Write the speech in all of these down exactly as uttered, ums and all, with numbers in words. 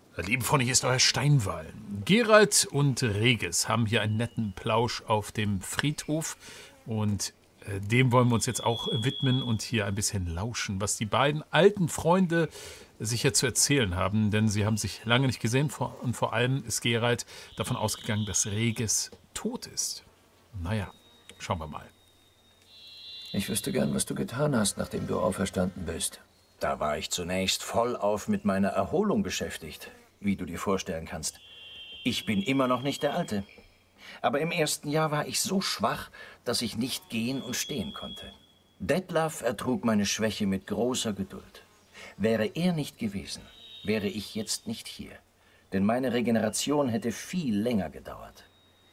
Liebe Freunde, hier ist euer Steinwall. Geralt und Regis haben hier einen netten Plausch auf dem Friedhof und äh, dem wollen wir uns jetzt auch widmen und hier ein bisschen lauschen, was die beiden alten Freunde sich hier zu erzählen haben, denn sie haben sich lange nicht gesehen und vor allem ist Geralt davon ausgegangen, dass Regis tot ist. Naja, schauen wir mal. Ich wüsste gern, was du getan hast, nachdem du auferstanden bist. Da war ich zunächst vollauf mit meiner Erholung beschäftigt, wie du dir vorstellen kannst. Ich bin immer noch nicht der Alte. Aber im ersten Jahr war ich so schwach, dass ich nicht gehen und stehen konnte. Detlef ertrug meine Schwäche mit großer Geduld. Wäre er nicht gewesen, wäre ich jetzt nicht hier. Denn meine Regeneration hätte viel länger gedauert.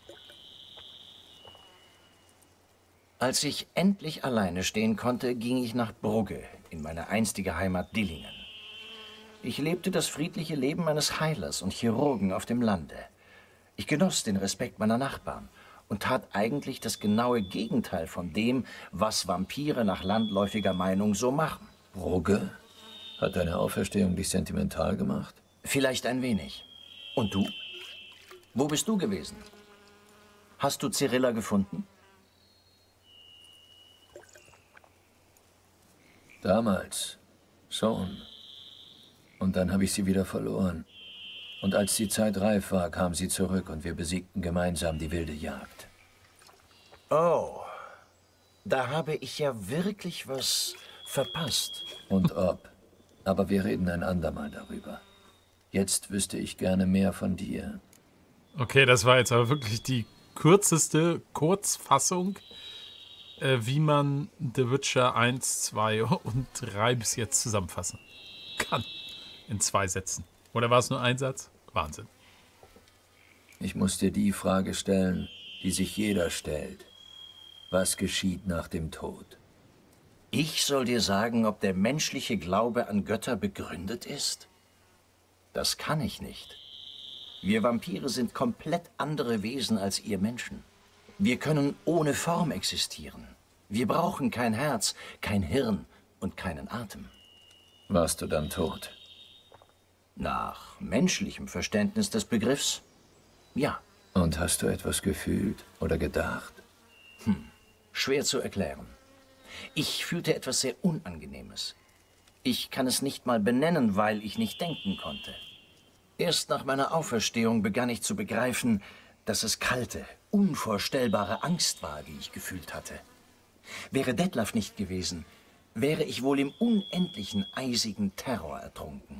Als ich endlich alleine stehen konnte, ging ich nach Brugge, in meine einstige Heimat Dillingen. Ich lebte das friedliche Leben eines Heilers und Chirurgen auf dem Lande. Ich genoss den Respekt meiner Nachbarn und tat eigentlich das genaue Gegenteil von dem, was Vampire nach landläufiger Meinung so machen. Brugge? Hat deine Auferstehung dich sentimental gemacht? Vielleicht ein wenig. Und du? Wo bist du gewesen? Hast du Cyrilla gefunden? Damals schon. Und dann habe ich sie wieder verloren. Und als die Zeit reif war, kam sie zurück und wir besiegten gemeinsam die wilde Jagd. Oh, da habe ich ja wirklich was verpasst. Und ob. Aber wir reden ein andermal darüber. Jetzt wüsste ich gerne mehr von dir. Okay, das war jetzt aber wirklich die kürzeste Kurzfassung, äh, wie man The Witcher eins, zwei und drei bis jetzt zusammenfassen kann. In zwei Sätzen. Oder war es nur ein Satz? Wahnsinn. Ich muss dir die Frage stellen, die sich jeder stellt. Was geschieht nach dem Tod? Ich soll dir sagen, ob der menschliche Glaube an Götter begründet ist? Das kann ich nicht. Wir Vampire sind komplett andere Wesen als ihr Menschen. Wir können ohne Form existieren. Wir brauchen kein Herz, kein Hirn und keinen Atem. Warst du dann tot? Nach menschlichem Verständnis des Begriffs, ja. Und hast du etwas gefühlt oder gedacht? Hm, schwer zu erklären. Ich fühlte etwas sehr Unangenehmes. Ich kann es nicht mal benennen, weil ich nicht denken konnte. Erst nach meiner Auferstehung begann ich zu begreifen, dass es kalte, unvorstellbare Angst war, die ich gefühlt hatte. Wäre Detlef nicht gewesen, wäre ich wohl im unendlichen, eisigen Terror ertrunken.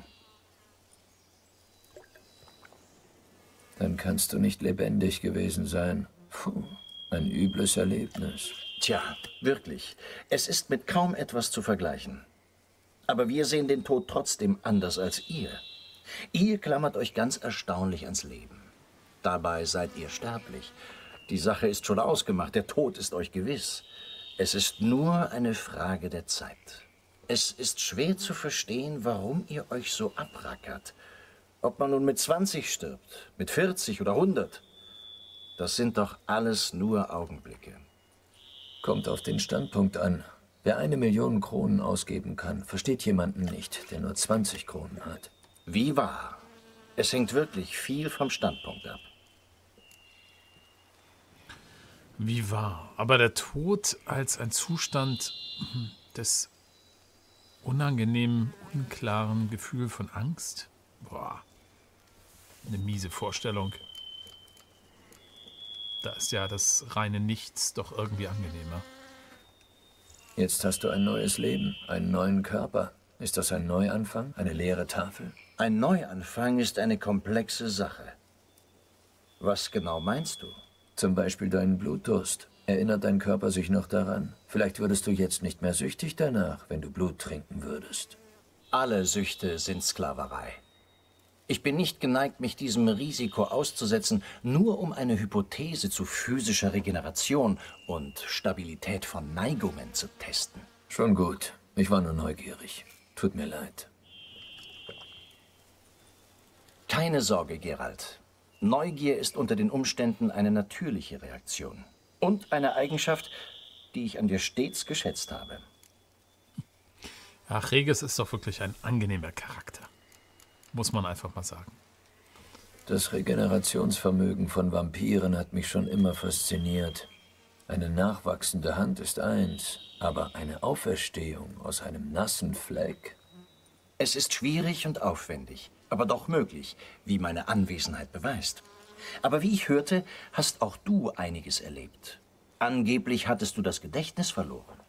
Dann kannst du nicht lebendig gewesen sein. Puh, ein übles Erlebnis. Tja, wirklich. Es ist mit kaum etwas zu vergleichen. Aber wir sehen den Tod trotzdem anders als ihr. Ihr klammert euch ganz erstaunlich ans Leben. Dabei seid ihr sterblich. Die Sache ist schon ausgemacht, der Tod ist euch gewiss. Es ist nur eine Frage der Zeit. Es ist schwer zu verstehen, warum ihr euch so abrackert. Ob man nun mit zwanzig stirbt, mit vierzig oder hundert, das sind doch alles nur Augenblicke. Kommt auf den Standpunkt an. Wer eine Million Kronen ausgeben kann, versteht jemanden nicht, der nur zwanzig Kronen hat. Wie wahr. Es hängt wirklich viel vom Standpunkt ab. Wie wahr. Aber der Tod als ein Zustand des unangenehmen, unklaren Gefühls von Angst? Boah. Eine miese Vorstellung. Da ist ja das reine Nichts doch irgendwie angenehmer. Jetzt hast du ein neues Leben, einen neuen Körper. Ist das ein Neuanfang, eine leere Tafel? Ein Neuanfang ist eine komplexe Sache. Was genau meinst du? Zum Beispiel deinen Blutdurst. Erinnert dein Körper sich noch daran? Vielleicht würdest du jetzt nicht mehr süchtig danach, wenn du Blut trinken würdest. Alle Süchte sind Sklaverei. Ich bin nicht geneigt, mich diesem Risiko auszusetzen, nur um eine Hypothese zu physischer Regeneration und Stabilität von Neigungen zu testen. Schon gut. Ich war nur neugierig. Tut mir leid. Keine Sorge, Geralt. Neugier ist unter den Umständen eine natürliche Reaktion. Und eine Eigenschaft, die ich an dir stets geschätzt habe. Ach, Regis ist doch wirklich ein angenehmer Charakter. Muss man einfach mal sagen. Das Regenerationsvermögen von Vampiren hat mich schon immer fasziniert. Eine nachwachsende Hand ist eins, aber eine Auferstehung aus einem nassen Fleck? Es ist schwierig und aufwendig, aber doch möglich, wie meine Anwesenheit beweist. Aber wie ich hörte, hast auch du einiges erlebt. Angeblich hattest du das Gedächtnis verloren.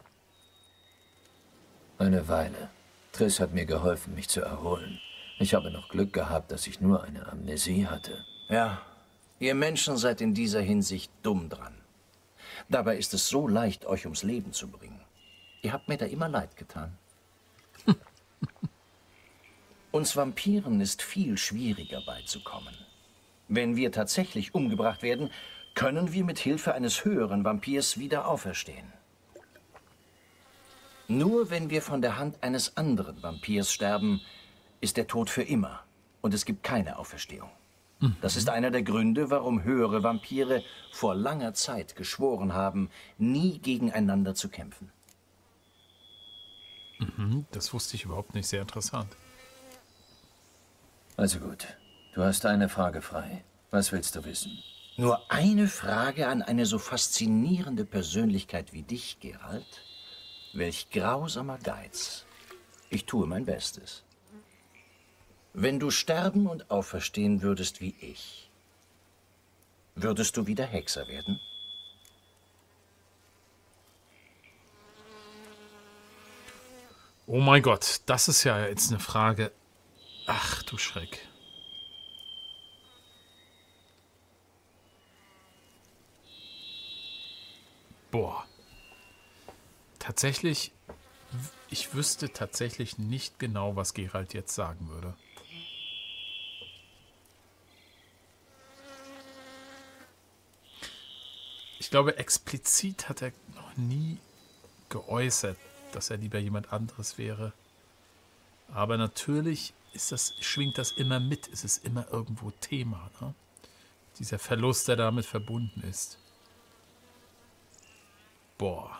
Eine Weile. Triss hat mir geholfen, mich zu erholen. Ich habe noch Glück gehabt, dass ich nur eine Amnesie hatte. Ja, ihr Menschen seid in dieser Hinsicht dumm dran. Dabei ist es so leicht, euch ums Leben zu bringen. Ihr habt mir da immer leid getan. Uns Vampiren ist viel schwieriger beizukommen. Wenn wir tatsächlich umgebracht werden, können wir mit Hilfe eines höheren Vampirs wieder auferstehen. Nur wenn wir von der Hand eines anderen Vampirs sterben, ist der Tod für immer und es gibt keine Auferstehung. Mhm. Das ist einer der Gründe, warum höhere Vampire vor langer Zeit geschworen haben, nie gegeneinander zu kämpfen. Mhm, das wusste ich überhaupt nicht. Sehr interessant. Also gut, du hast eine Frage frei. Was willst du wissen? Nur eine Frage an eine so faszinierende Persönlichkeit wie dich, Geralt. Welch grausamer Geiz. Ich tue mein Bestes. Wenn du sterben und auferstehen würdest wie ich, würdest du wieder Hexer werden? Oh mein Gott, das ist ja jetzt eine Frage. Ach du Schreck. Boah. Tatsächlich, ich wüsste tatsächlich nicht genau, was Geralt jetzt sagen würde. Ich glaube, explizit hat er noch nie geäußert, dass er lieber jemand anderes wäre. Aber natürlich ist das, schwingt das immer mit. Es ist immer irgendwo Thema, ne? Dieser Verlust, der damit verbunden ist. Boah.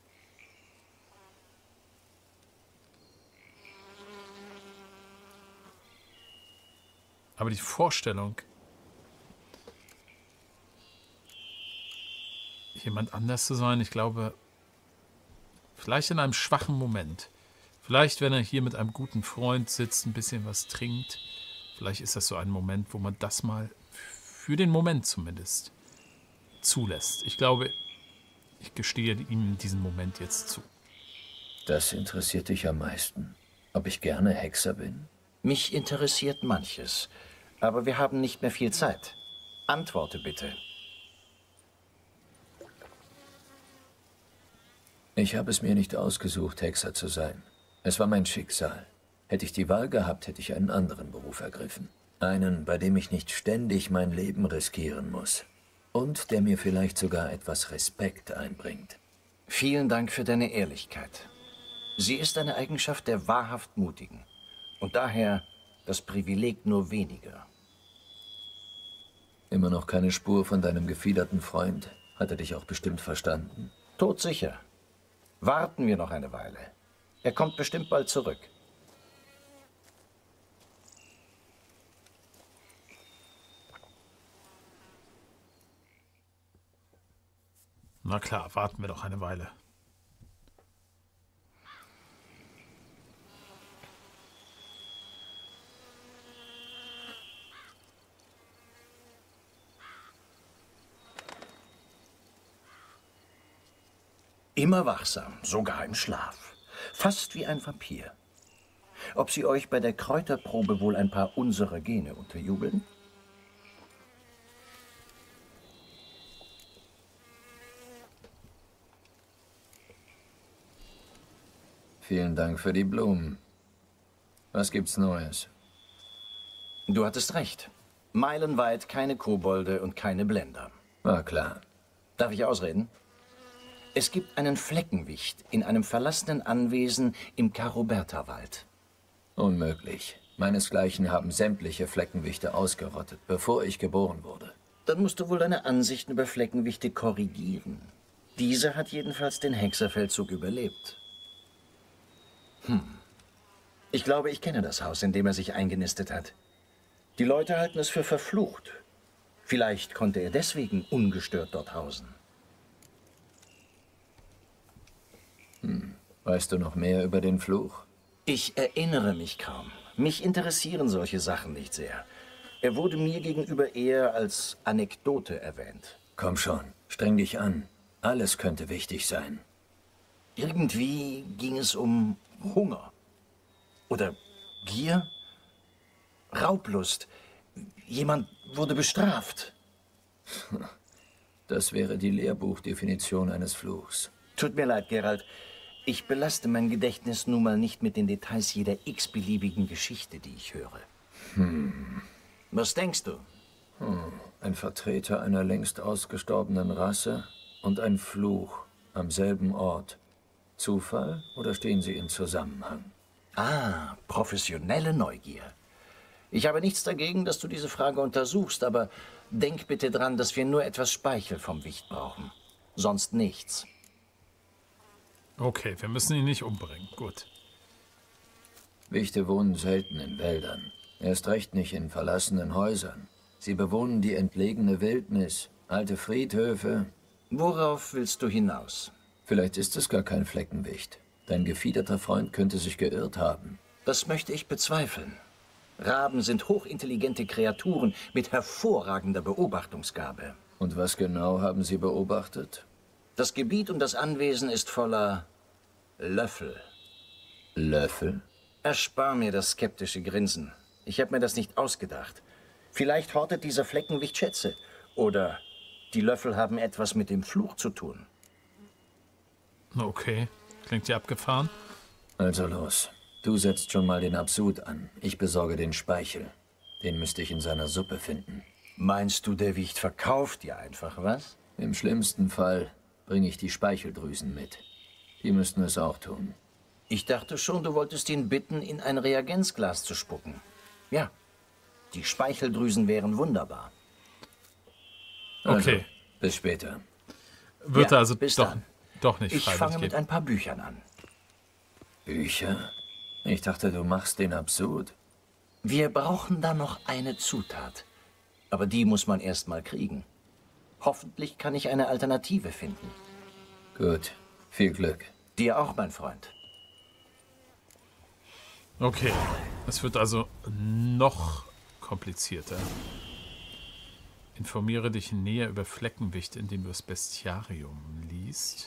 Aber die Vorstellung, jemand anders zu sein, ich glaube, vielleicht in einem schwachen Moment. Vielleicht, wenn er hier mit einem guten Freund sitzt, ein bisschen was trinkt. Vielleicht ist das so ein Moment, wo man das mal, für den Moment zumindest, zulässt. Ich glaube, ich gestehe ihm diesen Moment jetzt zu. Das interessiert dich am meisten. Ob ich gerne Hexer bin? Mich interessiert manches, aber wir haben nicht mehr viel Zeit. Antworte bitte. Ich habe es mir nicht ausgesucht, Hexer zu sein. Es war mein Schicksal. Hätte ich die Wahl gehabt, hätte ich einen anderen Beruf ergriffen. Einen, bei dem ich nicht ständig mein Leben riskieren muss. Und der mir vielleicht sogar etwas Respekt einbringt. Vielen Dank für deine Ehrlichkeit. Sie ist eine Eigenschaft der wahrhaft Mutigen. Und daher das Privileg nur weniger. Immer noch keine Spur von deinem gefiederten Freund. Hat er dich auch bestimmt verstanden? Todsicher. Warten wir noch eine Weile. Er kommt bestimmt bald zurück. Na klar, warten wir doch eine Weile. Immer wachsam, sogar im Schlaf. Fast wie ein Vampir. Ob Sie euch bei der Kräuterprobe wohl ein paar unserer Gene unterjubeln? Vielen Dank für die Blumen. Was gibt's Neues? Du hattest recht. Meilenweit keine Kobolde und keine Blender. War klar. Darf ich ausreden? Es gibt einen Fleckenwicht in einem verlassenen Anwesen im Karoberta-Wald. Unmöglich. Meinesgleichen haben sämtliche Fleckenwichte ausgerottet, bevor ich geboren wurde. Dann musst du wohl deine Ansichten über Fleckenwichte korrigieren. Dieser hat jedenfalls den Hexerfeldzug überlebt. Hm. Ich glaube, ich kenne das Haus, in dem er sich eingenistet hat. Die Leute halten es für verflucht. Vielleicht konnte er deswegen ungestört dort hausen. Hm. Weißt du noch mehr über den Fluch? Ich erinnere mich kaum. Mich interessieren solche Sachen nicht sehr. Er wurde mir gegenüber eher als Anekdote erwähnt. Komm schon, streng dich an. Alles könnte wichtig sein. Irgendwie ging es um Hunger. Oder Gier? Raublust. Jemand wurde bestraft. Das wäre die Lehrbuchdefinition eines Fluchs. Tut mir leid, Geralt. Ich belaste mein Gedächtnis nun mal nicht mit den Details jeder x-beliebigen Geschichte, die ich höre. Hm. Was denkst du? Hm. Ein Vertreter einer längst ausgestorbenen Rasse und ein Fluch am selben Ort. Zufall oder stehen sie in Zusammenhang? Ah, professionelle Neugier. Ich habe nichts dagegen, dass du diese Frage untersuchst, aber denk bitte dran, dass wir nur etwas Speichel vom Wicht brauchen. Sonst nichts. Okay, wir müssen ihn nicht umbringen. Gut. Wichte wohnen selten in Wäldern. Erst recht nicht in verlassenen Häusern. Sie bewohnen die entlegene Wildnis, alte Friedhöfe. Worauf willst du hinaus? Vielleicht ist es gar kein Fleckenwicht. Dein gefiederter Freund könnte sich geirrt haben. Das möchte ich bezweifeln. Raben sind hochintelligente Kreaturen mit hervorragender Beobachtungsgabe. Und was genau haben sie beobachtet? Das Gebiet um das Anwesen ist voller Löffel. Löffel? Erspar mir das skeptische Grinsen. Ich habe mir das nicht ausgedacht. Vielleicht hortet dieser Fleckenwicht Schätze. Oder die Löffel haben etwas mit dem Fluch zu tun. Okay, klingt ja abgefahren. Also los. Du setzt schon mal den Absud an. Ich besorge den Speichel. Den müsste ich in seiner Suppe finden. Meinst du, der Wicht verkauft dir einfach was? Im schlimmsten Fall bringe ich die Speicheldrüsen mit. Die müssten es auch tun. Ich dachte schon, du wolltest ihn bitten, in ein Reagenzglas zu spucken. Ja, die Speicheldrüsen wären wunderbar. Also, okay. Bis später. Wird Ja, also bis doch, dann. doch nicht Ich freiwillig fange mit gehen. ein paar Büchern an. Bücher? Ich dachte, du machst den Absud. Wir brauchen da noch eine Zutat. Aber die muss man erst mal kriegen. Hoffentlich kann ich eine Alternative finden. Gut, viel Glück. Dir auch, mein Freund. Okay, es wird also noch komplizierter. Informiere dich näher über Fleckenwicht, indem du das Bestiarium liest.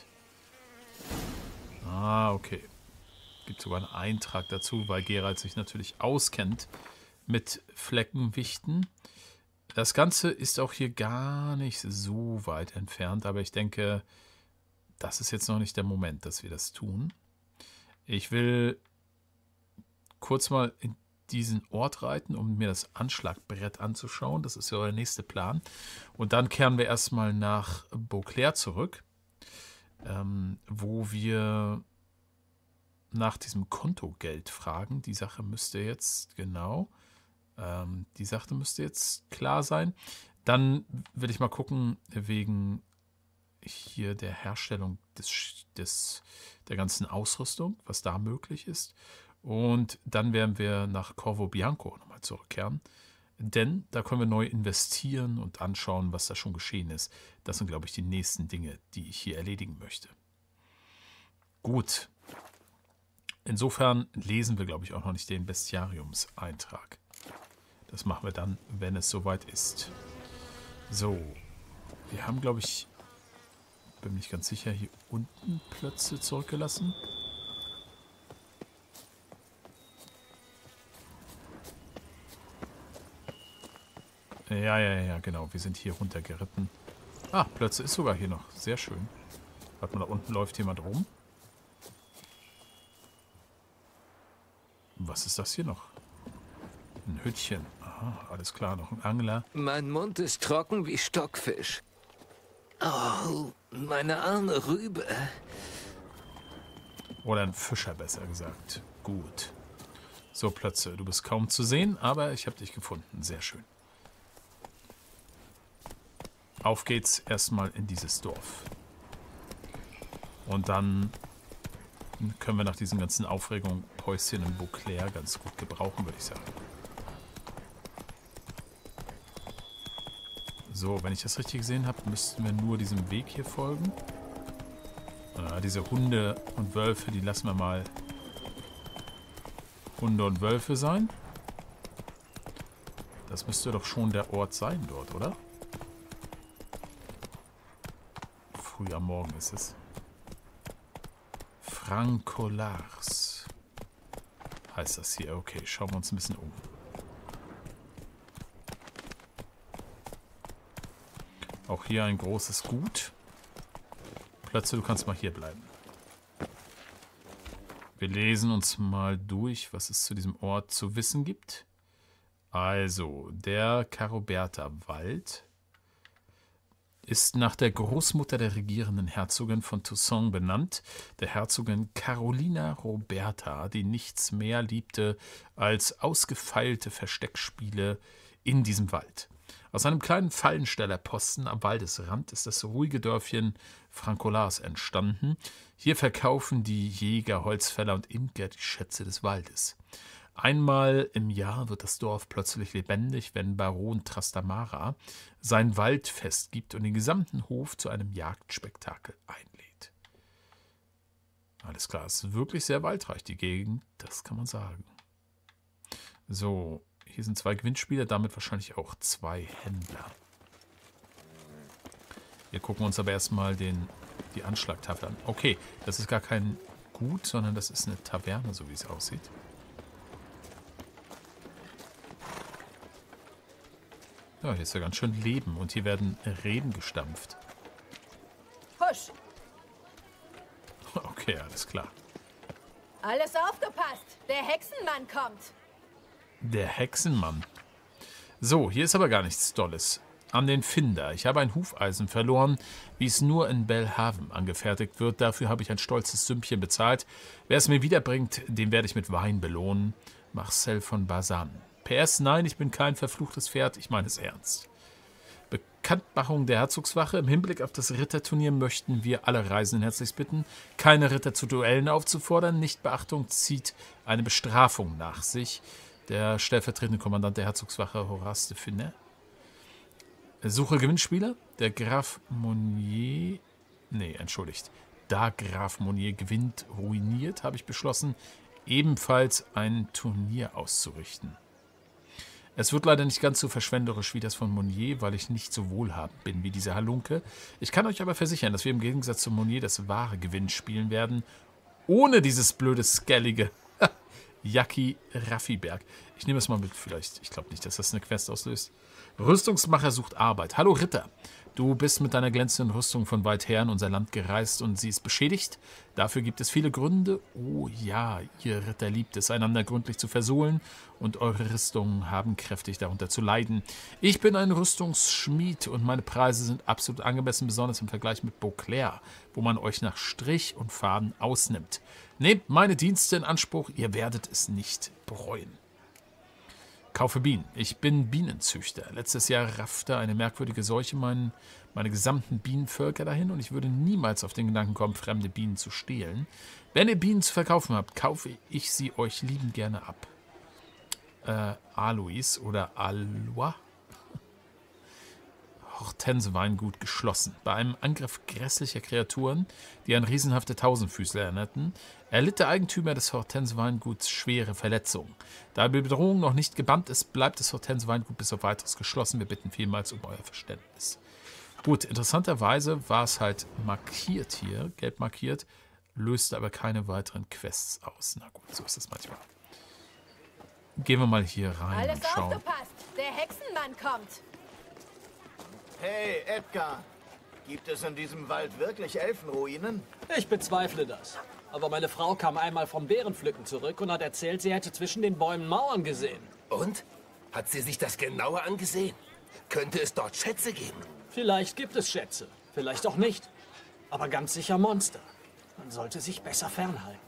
Ah, okay. Gibt sogar einen Eintrag dazu, weil Geralt sich natürlich auskennt mit Fleckenwichten. Das Ganze ist auch hier gar nicht so weit entfernt, aber ich denke, das ist jetzt noch nicht der Moment, dass wir das tun. Ich will kurz mal in diesen Ort reiten, um mir das Anschlagbrett anzuschauen. Das ist ja der nächste Plan. Und dann kehren wir erstmal nach Beauclair zurück, ähm, wo wir nach diesem Kontogeld fragen. Die Sache müsste jetzt, genau, ähm, die Sache müsste jetzt klar sein. Dann will ich mal gucken, wegen hier der Herstellung des, des, der ganzen Ausrüstung, was da möglich ist. Und dann werden wir nach Corvo Bianco nochmal zurückkehren. Denn da können wir neu investieren und anschauen, was da schon geschehen ist. Das sind, glaube ich, die nächsten Dinge, die ich hier erledigen möchte. Gut. Insofern lesen wir, glaube ich, auch noch nicht den Bestiariumseintrag. Das machen wir dann, wenn es soweit ist. So. Wir haben, glaube ich, bin mir nicht ganz sicher, hier unten Plötze zurückgelassen. Ja, ja, ja, genau. Wir sind hier runtergeritten. Ah, Plötze ist sogar hier noch. Sehr schön. Warte mal, da unten läuft jemand rum. Was ist das hier noch? Ein Hütchen. Aha, alles klar, noch ein Angler. Mein Mund ist trocken wie Stockfisch. Oh, meine arme Rübe. Oder ein Fischer, besser gesagt. Gut. So, Plötze, du bist kaum zu sehen, aber ich habe dich gefunden. Sehr schön. Auf geht's erstmal in dieses Dorf. Und dann Können wir nach diesen ganzen Aufregungen Päuschen in Beauclair ganz gut gebrauchen, würde ich sagen. So, wenn ich das richtig gesehen habe, müssten wir nur diesem Weg hier folgen. Ah, diese Hunde und Wölfe, die lassen wir mal Hunde und Wölfe sein. Das müsste doch schon der Ort sein dort, oder? Früh am Morgen ist es. Francolars heißt das hier. Okay, schauen wir uns ein bisschen um. Auch hier ein großes Gut. Plötzlich, du kannst mal hier bleiben. Wir lesen uns mal durch, was es zu diesem Ort zu wissen gibt. Also, der Caroberta-Wald ist nach der Großmutter der regierenden Herzogin von Toussaint benannt, der Herzogin Carolina Roberta, die nichts mehr liebte als ausgefeilte Versteckspiele in diesem Wald. Aus einem kleinen Fallenstellerposten am Waldesrand ist das ruhige Dörfchen Francolars entstanden. Hier verkaufen die Jäger, Holzfäller und Imker die Schätze des Waldes. Einmal im Jahr wird das Dorf plötzlich lebendig, wenn Baron Trastamara sein Waldfest gibt und den gesamten Hof zu einem Jagdspektakel einlädt. Alles klar, es ist wirklich sehr waldreich, die Gegend, das kann man sagen. So, hier sind zwei Gewinnspieler, damit wahrscheinlich auch zwei Händler. Wir gucken uns aber erstmal den, die Anschlagtafel an. Okay, das ist gar kein Gut, sondern das ist eine Taverne, so wie es aussieht. Ja, hier ist ja ganz schön Leben und hier werden Reben gestampft. Husch! Okay, alles klar. Alles aufgepasst! Der Hexenmann kommt! Der Hexenmann. So, hier ist aber gar nichts Dolles. An den Finder. Ich habe ein Hufeisen verloren, wie es nur in Belhaven angefertigt wird. Dafür habe ich ein stolzes Sümmchen bezahlt. Wer es mir wiederbringt, den werde ich mit Wein belohnen. Marcel von Bazan. P S, nein, ich bin kein verfluchtes Pferd, ich meine es ernst. Bekanntmachung der Herzogswache. Im Hinblick auf das Ritterturnier möchten wir alle Reisenden herzlich bitten, keine Ritter zu Duellen aufzufordern. Nichtbeachtung zieht eine Bestrafung nach sich. Der stellvertretende Kommandant der Herzogswache, Horace de Funès. Suche Gewinnspieler. Der Graf Monnier, nee, entschuldigt, da Graf Monnier gewinnt, ruiniert, habe ich beschlossen, ebenfalls ein Turnier auszurichten. Es wird leider nicht ganz so verschwenderisch wie das von Monnier, weil ich nicht so wohlhabend bin wie diese Halunke. Ich kann euch aber versichern, dass wir im Gegensatz zu Monnier das wahre Gewinn spielen werden, ohne dieses blöde, skellige Jacki Raffiberg. Ich nehme es mal mit, vielleicht. Ich glaube nicht, dass das eine Quest auslöst. Rüstungsmacher sucht Arbeit. Hallo Ritter, du bist mit deiner glänzenden Rüstung von weit her in unser Land gereist und sie ist beschädigt. Dafür gibt es viele Gründe. Oh ja, ihr Ritter liebt es, einander gründlich zu versohlen und eure Rüstungen haben kräftig darunter zu leiden. Ich bin ein Rüstungsschmied und meine Preise sind absolut angemessen, besonders im Vergleich mit Beauclair, wo man euch nach Strich und Faden ausnimmt. Nehmt meine Dienste in Anspruch, ihr werdet es nicht bereuen. Kaufe Bienen. Ich bin Bienenzüchter. Letztes Jahr raffte eine merkwürdige Seuche mein, meine gesamten Bienenvölker dahin und ich würde niemals auf den Gedanken kommen, fremde Bienen zu stehlen. Wenn ihr Bienen zu verkaufen habt, kaufe ich sie euch liebend gerne ab. Äh, Alois oder Alois? Hortense-Weingut geschlossen. Bei einem Angriff grässlicher Kreaturen, die an riesenhafte Tausendfüßler erinnerten, erlitt der Eigentümer des Hortense-Weinguts schwere Verletzungen. Da die Bedrohung noch nicht gebannt ist, bleibt das Hortense-Weingut bis auf Weiteres geschlossen. Wir bitten vielmals um euer Verständnis. Gut, interessanterweise war es halt markiert hier, gelb markiert, löste aber keine weiteren Quests aus. Na gut, so ist es manchmal. Gehen wir mal hier rein Alles und schauen. aufgepasst! Der Hexenmann kommt! Hey, Edgar. Gibt es in diesem Wald wirklich Elfenruinen? Ich bezweifle das. Aber meine Frau kam einmal vom Bärenpflücken zurück und hat erzählt, sie hätte zwischen den Bäumen Mauern gesehen. Und? Hat sie sich das genauer angesehen? Könnte es dort Schätze geben? Vielleicht gibt es Schätze, vielleicht auch nicht. Aber ganz sicher Monster. Man sollte sich besser fernhalten.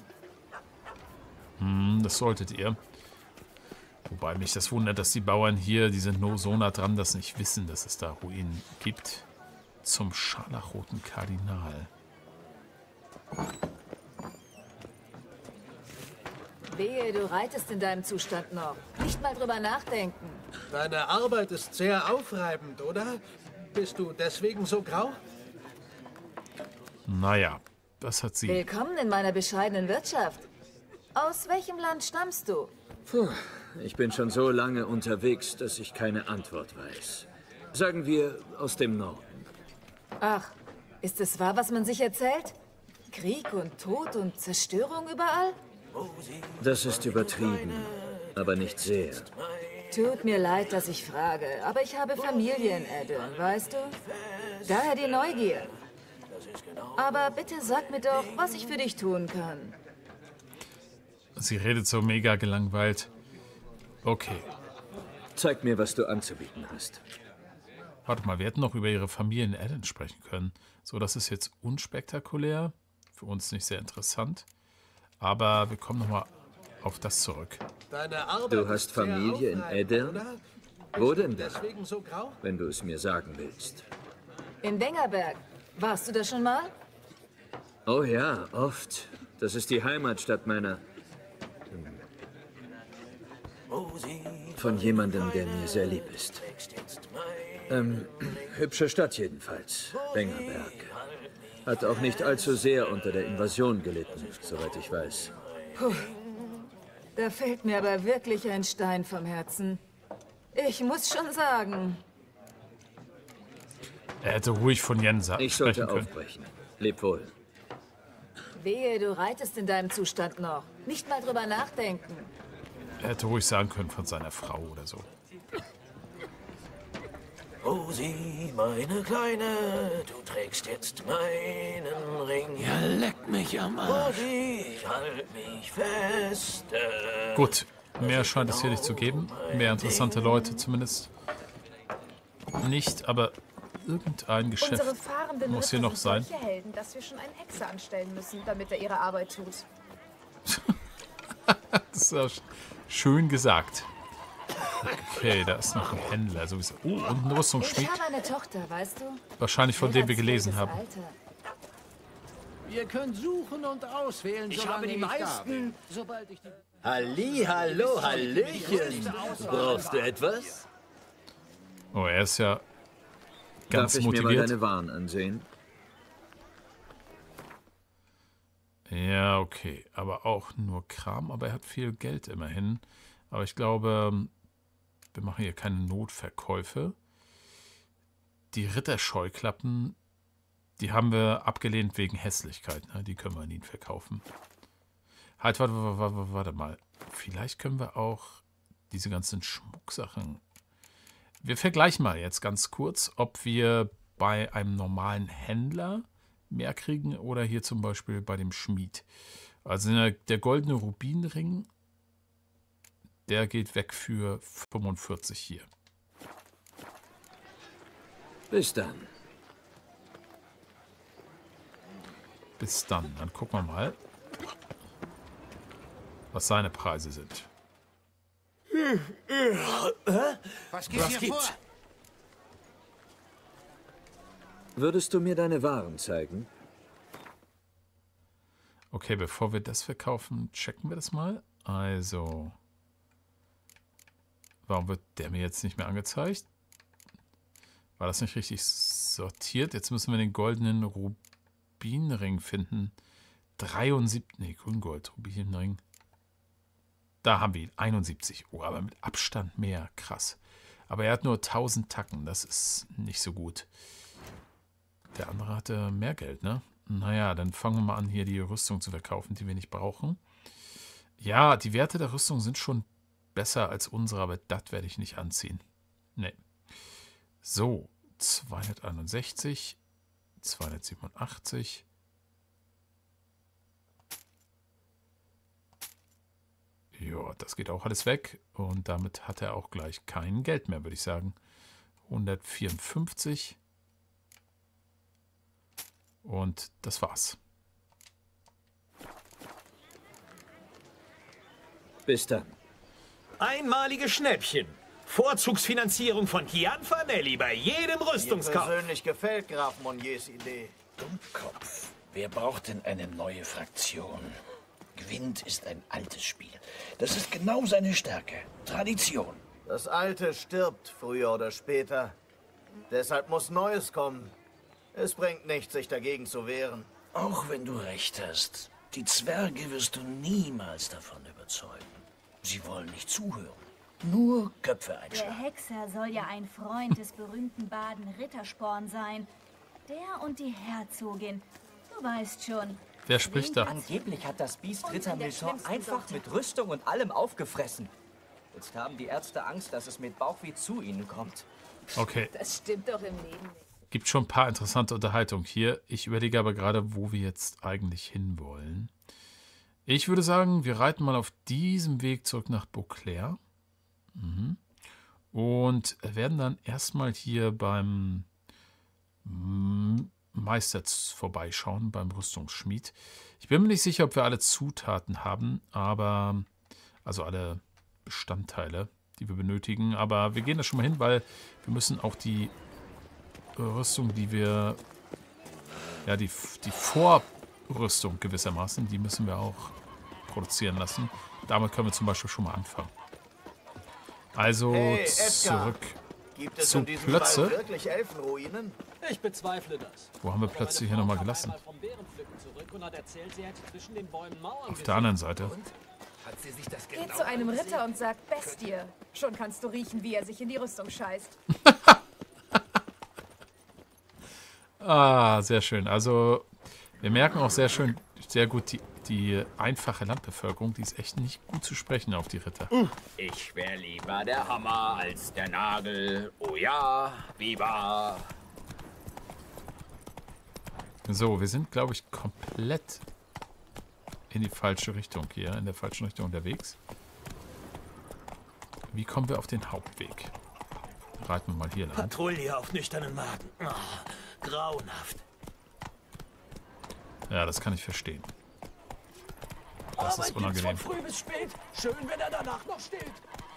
Hm, das solltet ihr. Wobei mich das wundert, dass die Bauern hier, die sind nur so nah dran, das nicht wissen, dass es da Ruinen gibt. Zum scharlachroten Kardinal. Wehe, du reitest in deinem Zustand noch. Nicht mal drüber nachdenken. Deine Arbeit ist sehr aufreibend, oder? Bist du deswegen so grau? Naja, das hat sie. Willkommen in meiner bescheidenen Wirtschaft. Aus welchem Land stammst du? Puh, ich bin schon so lange unterwegs, dass ich keine Antwort weiß. Sagen wir aus dem Norden. Ach, ist es wahr, was man sich erzählt? Krieg und Tod und Zerstörung überall? Das ist übertrieben, aber nicht sehr. Tut mir leid, dass ich frage, aber ich habe Familie in Addon, weißt du? Daher die Neugier. Aber bitte sag mir doch, was ich für dich tun kann. Sie redet so mega gelangweilt. Okay. Zeig mir, was du anzubieten hast. Warte mal, wir hätten noch über ihre Familie in Addon sprechen können. So, das ist jetzt unspektakulär. Für uns nicht sehr interessant. Aber wir kommen nochmal auf das zurück. Deine Arbeit Du hast ist sehr Familie in aufreibend, Addon? oder? Wo denn da? Deswegen so grau? Wenn du es mir sagen willst. In Wengerberg. Warst du da schon mal? Oh ja, oft. Das ist die Heimatstadt meiner... Von jemandem, der mir sehr lieb ist. Ähm, hübsche Stadt jedenfalls, Wengerberg. Hat auch nicht allzu sehr unter der Invasion gelitten, soweit ich weiß. Puh. Da fällt mir aber wirklich ein Stein vom Herzen. Ich muss schon sagen. Er hätte ruhig von Jensa Ich sprechen sollte können. aufbrechen. Leb wohl. Wehe, du reitest in deinem Zustand noch. Nicht mal drüber nachdenken. Er hätte ruhig sagen können von seiner Frau oder so. Oh, sie, meine Kleine, du trägst jetzt meinen Ring. Ja, leck mich am Arsch. Oh, sie, halt mich fest. äh, Gut, mehr scheint es hier nicht zu geben. Mehr interessante Leute zumindest. Nicht, aber irgendein Unsere Geschäft fahrenden muss hier Ritter noch sind sein. solche Helden, dass wir schon einen Hexer anstellen müssen, damit er ihre Arbeit tut. Das ist ja sch- schön gesagt. Okay, da ist noch ein Händler. Sowieso. Oh, und ein Ich Rüstungsschmied. habe eine Tochter, weißt du? Wahrscheinlich von dem wir gelesen haben. Alter. Ihr könnt suchen und auswählen, Ich solange habe die ich da bin. meisten. Sobald ich die... Halli, hallo, hallöchen. Brauchst du etwas? Oh, er ist ja ganz Darf ich mir mal motiviert. deine Waren ansehen? Ja, okay. Aber auch nur Kram. Aber er hat viel Geld immerhin. Aber ich glaube, wir machen hier keine Notverkäufe. Die Ritterscheuklappen, die haben wir abgelehnt wegen Hässlichkeit. Ne? Die können wir nie verkaufen. Halt, warte, warte, warte, warte mal. Vielleicht können wir auch diese ganzen Schmucksachen... Wir vergleichen mal jetzt ganz kurz, ob wir bei einem normalen Händler mehr kriegen oder hier zum Beispiel bei dem Schmied. Also der, der goldene Rubinring, der geht weg für fünfundvierzig hier. Bis dann. Bis dann. Dann gucken wir mal, was seine Preise sind. Was geht hier vor? Würdest du mir deine Waren zeigen? Okay, bevor wir das verkaufen, checken wir das mal. Also, warum wird der mir jetzt nicht mehr angezeigt? War das nicht richtig sortiert? Jetzt müssen wir den goldenen Rubinring finden. dreiundsiebzig, nee, Grüngold, Rubinring. Da haben wir ihn, einundsiebzig. Oh, aber mit Abstand mehr, krass. Aber er hat nur tausend Tacken, das ist nicht so gut. Der andere hatte mehr Geld, ne? Naja, dann fangen wir mal an, hier die Rüstung zu verkaufen, die wir nicht brauchen. Ja, die Werte der Rüstung sind schon besser als unsere, aber das werde ich nicht anziehen. Nee. So, zweihunderteinundsechzig, zweihundertsiebenundachtzig. Ja, das geht auch alles weg. Und damit hat er auch gleich kein Geld mehr, würde ich sagen. hundertvierundfünfzig. Und das war's. Bis dann. Einmalige Schnäppchen. Vorzugsfinanzierung von Kian Fanelli bei jedem Rüstungskauf. Mir persönlich gefällt Graf Monniers Idee. Dummkopf. Wer braucht denn eine neue Fraktion? Gwent ist ein altes Spiel. Das ist genau seine Stärke. Tradition. Das Alte stirbt früher oder später. Deshalb muss Neues kommen. Es bringt nichts, sich dagegen zu wehren. Auch wenn du recht hast, die Zwerge wirst du niemals davon überzeugen. Sie wollen nicht zuhören. Nur Köpfe einschlagen. Der Hexer soll ja ein Freund des berühmten Baden Rittersporn sein. Der und die Herzogin. Du weißt schon. Wer spricht da? Angeblich hat das Biest Ritter Milton einfach mit Rüstung und allem aufgefressen. Jetzt haben die Ärzte Angst, dass es mit Bauchweh zu ihnen kommt. Okay. Das stimmt doch im Leben nicht. Gibt schon ein paar interessante Unterhaltungen hier. Ich überlege aber gerade, wo wir jetzt eigentlich hinwollen. Ich würde sagen, wir reiten mal auf diesem Weg zurück nach Beauclair. Mhm. Und werden dann erstmal hier beim Meister vorbeischauen, beim Rüstungsschmied. Ich bin mir nicht sicher, ob wir alle Zutaten haben, aber also alle Bestandteile, die wir benötigen. Aber wir gehen da schon mal hin, weil wir müssen auch die Rüstung, die wir, ja, die, die Vorrüstung gewissermaßen, die müssen wir auch produzieren lassen. Damit können wir zum Beispiel schon mal anfangen. Also hey, zurück Gibt es zu in diesem Plötze. Fall wirklich Elfenruinen? Ich bezweifle das. Wo haben wir Plötze hier nochmal gelassen? Vom Bärenpflücken zurück und hat erzählt, sie hätte zwischen den Bäumen Mauern Auf der anderen Seite. Hat sie sich das Geh genau zu einem Ritter und sag Bestie. Schon kannst du riechen, wie er sich in die Rüstung scheißt. Ah, sehr schön. Also wir merken auch sehr schön, sehr gut die, die einfache Landbevölkerung, die ist echt nicht gut zu sprechen auf die Ritter. Ich wäre lieber der Hammer als der Nagel. Oh ja, viva. So, wir sind, glaube ich, komplett in die falsche Richtung hier, in der falschen Richtung unterwegs. Wie kommen wir auf den Hauptweg? Reiten wir mal hier lang. Patrouille auf nüchternen Magen. Oh, grauenhaft. Ja, das kann ich verstehen. Das ist Arbeit gibt's unangenehm. von früh bis spät. Schön, wenn er danach noch steht.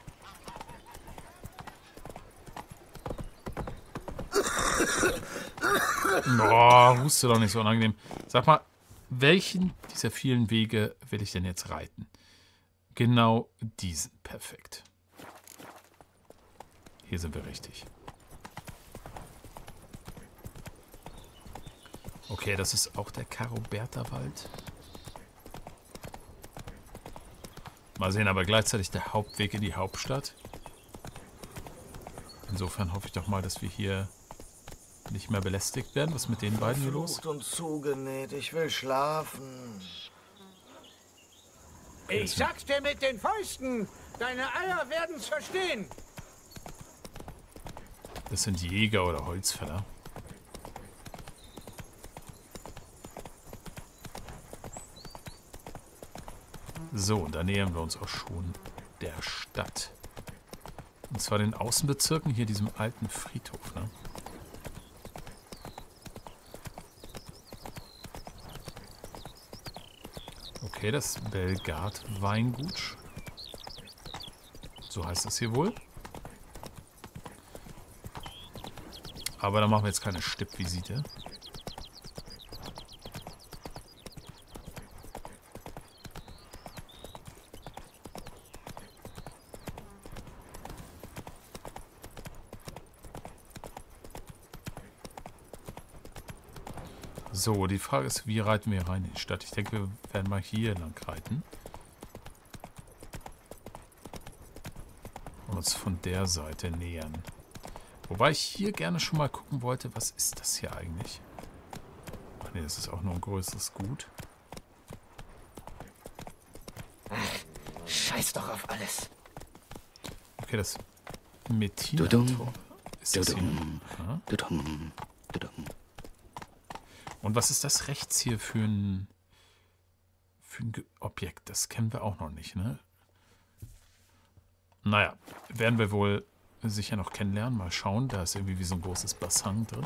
Boah, huste doch nicht so unangenehm. Sag mal, welchen dieser vielen Wege will ich denn jetzt reiten? Genau diesen. Perfekt. Hier sind wir richtig. Okay, das ist auch der Caroberta-Wald. Mal sehen, aber gleichzeitig der Hauptweg in die Hauptstadt. Insofern hoffe ich doch mal, dass wir hier nicht mehr belästigt werden. Was ist mit den beiden hier los? Verflucht und zugenäht, ich will schlafen. Ich sag's dir mit den Fäusten. Deine Eier werden's verstehen. Das sind Jäger oder Holzfäller. So, und da nähern wir uns auch schon der Stadt. Und zwar den Außenbezirken, hier diesem alten Friedhof, ne? Okay, das Belgard-Weingut. So heißt das hier wohl. Aber da machen wir jetzt keine Stippvisite. So, die Frage ist, wie reiten wir rein in die Stadt? Ich denke, wir werden mal hier lang reiten. Und uns von der Seite nähern. Wobei ich hier gerne schon mal gucken wollte, was ist das hier eigentlich? Ach nee, das ist auch nur ein größeres Gut. Ach, scheiß doch auf alles. Okay, das Messina-Tor. Ist das hier? Ja. Und was ist das rechts hier für ein, für ein Objekt? Das kennen wir auch noch nicht, ne? Naja, werden wir wohl sicher noch kennenlernen. Mal schauen, da ist irgendwie wie so ein großes Bassin drin.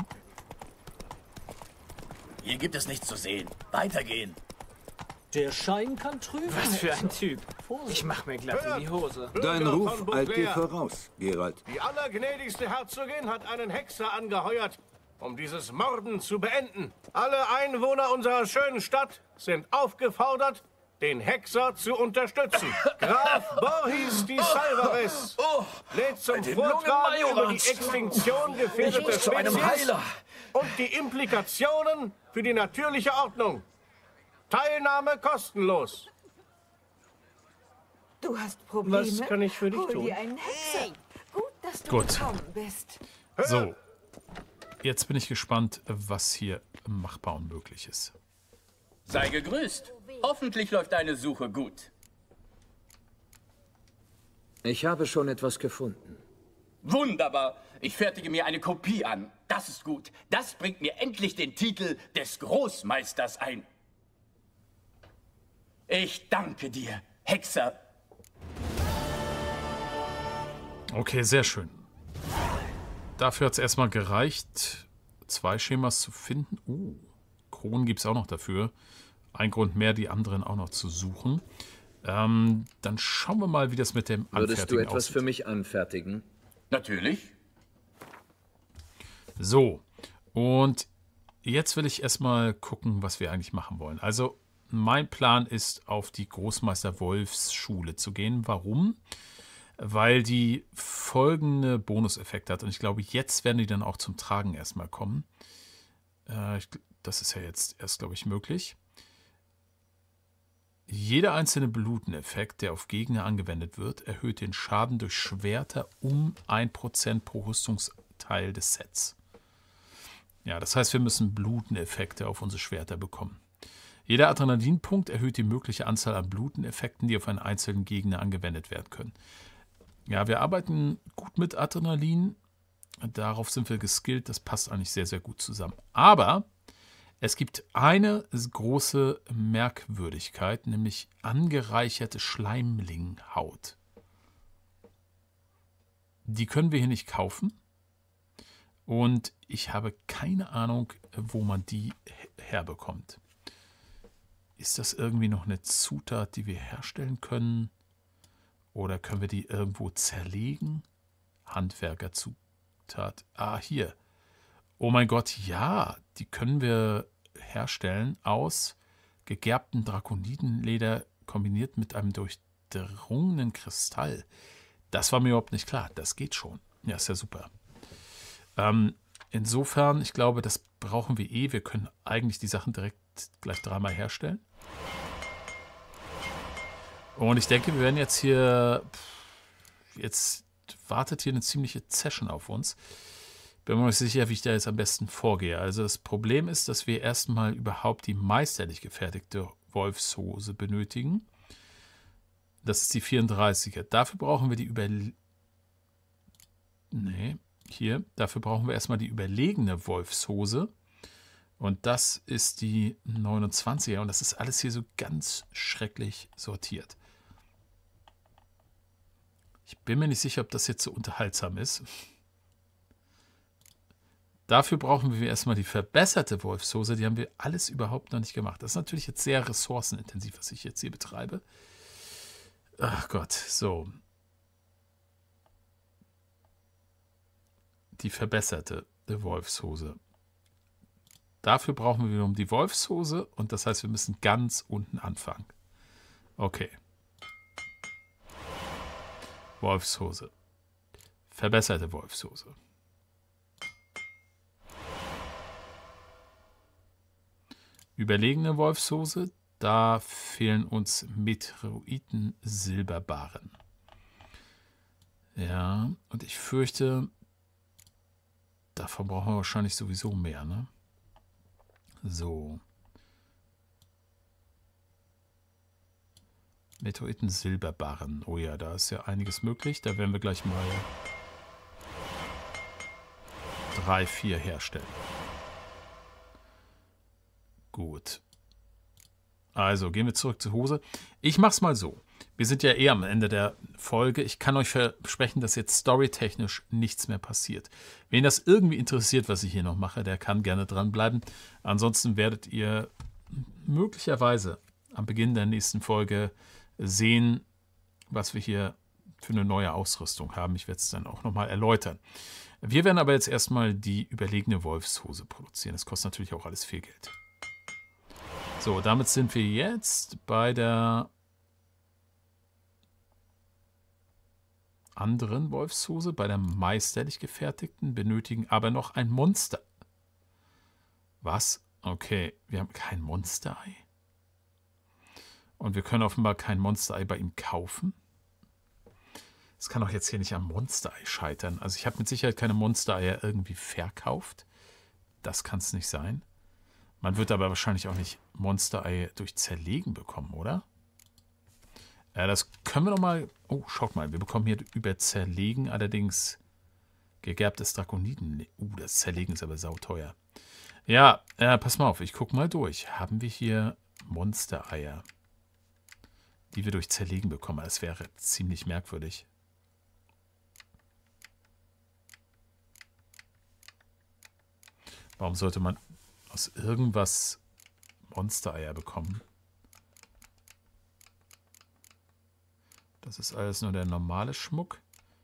Hier gibt es nichts zu sehen. Weitergehen. Der Schein kann trüben. Was für ein Typ. Ich mach mir glatt in die Hose. Dein Ruf eilt dir voraus, Geralt. Die allergnädigste Herzogin hat einen Hexer angeheuert, um dieses Morden zu beenden. Alle Einwohner unserer schönen Stadt sind aufgefordert, den Hexer zu unterstützen. Graf Borhis di Salvares lädt zum Vortrag über die Extinktion gefährdeter Spezies und die Implikationen für die natürliche Ordnung. Teilnahme kostenlos. Du hast Probleme? Was kann ich für dich Hol tun? dir einen Hexer. Gut, dass du Gut. gekommen bist. So, jetzt bin ich gespannt, was hier machbar und möglich ist. Sei gegrüßt. Hoffentlich läuft deine Suche gut. Ich habe schon etwas gefunden. Wunderbar. Ich fertige mir eine Kopie an. Das ist gut. Das bringt mir endlich den Titel des Großmeisters ein. Ich danke dir, Hexer. Okay, sehr schön. Dafür hat es erstmal gereicht, zwei Schemas zu finden. Uh, Kronen gibt es auch noch dafür. Ein Grund mehr, die anderen auch noch zu suchen. Ähm, dann schauen wir mal, wie das mit dem Anfertigen Würdest du etwas aussieht. für mich anfertigen? Natürlich. So, und jetzt will ich erstmal gucken, was wir eigentlich machen wollen. Also, mein Plan ist, auf die Großmeister Wolfs Schule zu gehen. Warum? Weil die folgende Bonuseffekte hat. Und ich glaube, jetzt werden die dann auch zum Tragen erstmal kommen. Äh, ich, das ist ja jetzt erst, glaube ich, möglich. Jeder einzelne Bluteneffekt, der auf Gegner angewendet wird, erhöht den Schaden durch Schwerter um ein Prozent pro Rüstungsteil des Sets. Ja, das heißt, wir müssen Bluteneffekte auf unsere Schwerter bekommen. Jeder Adrenalinpunkt erhöht die mögliche Anzahl an Bluteneffekten, die auf einen einzelnen Gegner angewendet werden können. Ja, wir arbeiten gut mit Adrenalin. Darauf sind wir geskillt. Das passt eigentlich sehr, sehr gut zusammen. Aber es gibt eine große Merkwürdigkeit, nämlich angereicherte Schleimlinghaut. Die können wir hier nicht kaufen. Und ich habe keine Ahnung, wo man die herbekommt. Ist das irgendwie noch eine Zutat, die wir herstellen können? Oder können wir die irgendwo zerlegen? Handwerkerzutat. Ah, hier. Oh mein Gott, ja. Die können wir herstellen aus gegerbtem Drakonidenleder kombiniert mit einem durchdrungenen Kristall. Das war mir überhaupt nicht klar. Das geht schon. Ja, ist ja super. Ähm, insofern, ich glaube, das brauchen wir eh. Wir können eigentlich die Sachen direkt gleich dreimal herstellen. Und ich denke, wir werden jetzt hier... Jetzt wartet hier eine ziemliche Session auf uns. Bin mir nicht sicher, wie ich da jetzt am besten vorgehe. Also das Problem ist, dass wir erstmal überhaupt die meisterlich gefertigte Wolfshose benötigen. Das ist die vierunddreißiger. Dafür brauchen wir die über... Nee, hier. Dafür brauchen wir erstmal die überlegene Wolfshose. Und das ist die neunundzwanziger. Und das ist alles hier so ganz schrecklich sortiert. Ich bin mir nicht sicher, ob das jetzt so unterhaltsam ist. Dafür brauchen wir erstmal die verbesserte Wolfshose. Die haben wir alles überhaupt noch nicht gemacht. Das ist natürlich jetzt sehr ressourcenintensiv, was ich jetzt hier betreibe. Ach Gott, so. Die verbesserte Wolfshose. Dafür brauchen wir wiederum die Wolfshose. Und das heißt, wir müssen ganz unten anfangen. Okay. Wolfshose. Verbesserte Wolfshose. Überlegene Wolfshose. Da fehlen uns Meteoriten-Silberbarren. Ja, und ich fürchte, davon brauchen wir wahrscheinlich sowieso mehr, ne? So. Meteoriten-Silberbarren. Oh ja, da ist ja einiges möglich. Da werden wir gleich mal drei, vier herstellen. Gut. Also, gehen wir zurück zur Hose. Ich mach's mal so. Wir sind ja eher am Ende der Folge. Ich kann euch versprechen, dass jetzt storytechnisch nichts mehr passiert. Wen das irgendwie interessiert, was ich hier noch mache, der kann gerne dranbleiben. Ansonsten werdet ihr möglicherweise am Beginn der nächsten Folge sehen, was wir hier für eine neue Ausrüstung haben. Ich werde es dann auch nochmal erläutern. Wir werden aber jetzt erstmal die überlegene Wolfshose produzieren. Das kostet natürlich auch alles viel Geld. So, damit sind wir jetzt bei der anderen Wolfshose, bei der meisterlich gefertigten, benötigen aber noch ein Monster. Was? Okay, wir haben kein Monsterei. Und wir können offenbar kein Monsterei bei ihm kaufen. Es kann doch jetzt hier nicht am Monsterei scheitern. Also ich habe mit Sicherheit keine Monstereier irgendwie verkauft. Das kann es nicht sein. Man wird aber wahrscheinlich auch nicht Monstereier durch Zerlegen bekommen, oder? Ja, das können wir doch mal... Oh, schaut mal, wir bekommen hier über Zerlegen allerdings gegerbtes Drakoniden. Uh, das Zerlegen ist aber sauteuer. Ja, äh, pass mal auf, ich gucke mal durch. Haben wir hier Monstereier, die wir durch Zerlegen bekommen? Das wäre ziemlich merkwürdig. Warum sollte man aus irgendwas Monstereier bekommen? Das ist alles nur der normale Schmuck.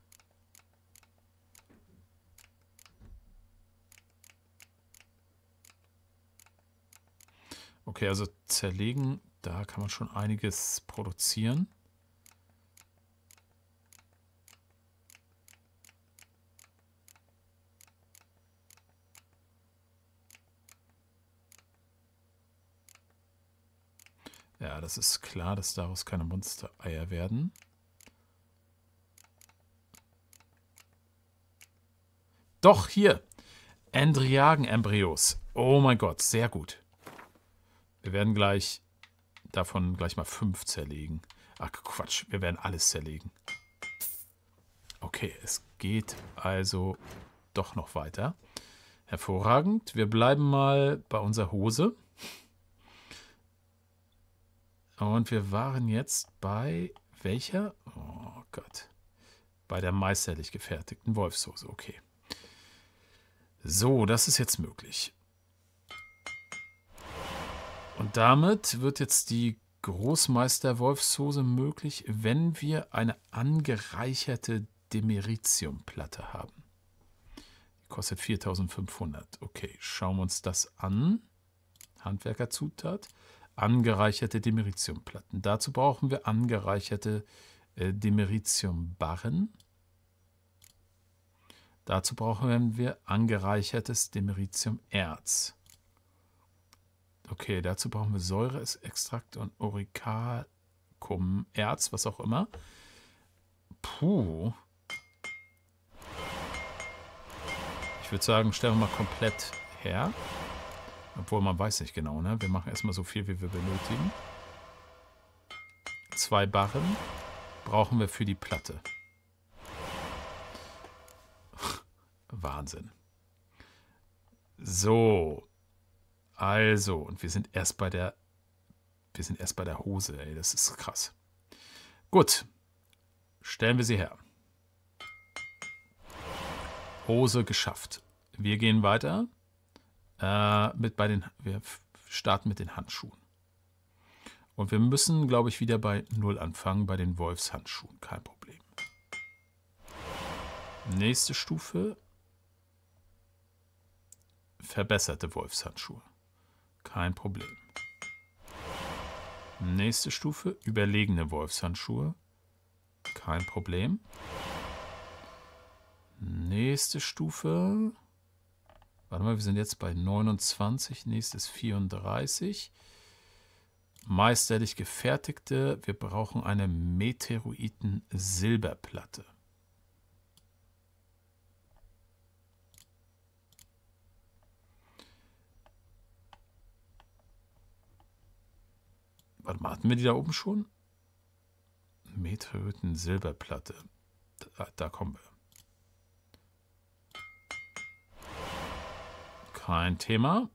Okay, also Zerlegen, da kann man schon einiges produzieren. Ja, das ist klar, dass daraus keine Monstereier werden. Doch, hier. Endriagen-Embryos. Oh mein Gott, sehr gut. Wir werden gleich davon gleich mal fünf zerlegen. Ach Quatsch, wir werden alles zerlegen. Okay, es geht also doch noch weiter. Hervorragend. Wir bleiben mal bei unserer Hose. Und wir waren jetzt bei welcher? Oh Gott. Bei der meisterlich gefertigten Wolfshose. Okay. So, das ist jetzt möglich. Und damit wird jetzt die Großmeister-Wolfshose möglich, wenn wir eine angereicherte Demeritium-Platte haben. Die kostet viertausendfünfhundert. Okay, schauen wir uns das an. Handwerkerzutat. Angereicherte Demeritium-Platten. Dazu brauchen wir angereicherte äh, Demeritium-Barren. Dazu brauchen wir angereichertes Demeritium-Erz. Okay, dazu brauchen wir Säureextrakt und Auricacum-Erz, was auch immer. Puh. Ich würde sagen, stellen wir mal komplett her. Obwohl, man weiß nicht genau, ne? Wir machen erstmal so viel, wie wir benötigen. Zwei Barren brauchen wir für die Platte. Wahnsinn. So. Also, und wir sind erst bei der wir sind erst bei der Hose, ey, das ist krass. Gut. Stellen wir sie her. Hose geschafft. Wir gehen weiter. Äh, mit bei den, wir starten mit den Handschuhen. Und wir müssen, glaube ich, wieder bei Null anfangen, bei den Wolfshandschuhen. Kein Problem. Nächste Stufe. Verbesserte Wolfshandschuhe. Kein Problem. Nächste Stufe. Überlegene Wolfshandschuhe. Kein Problem. Nächste Stufe. Warte mal, wir sind jetzt bei neunundzwanzig. Nächstes vierunddreißig. Meisterlich gefertigte. Wir brauchen eine Meteoriten-Silberplatte. Warte mal, hatten wir die da oben schon? Meteoriten-Silberplatte. Da, da kommen wir. Kein Thema.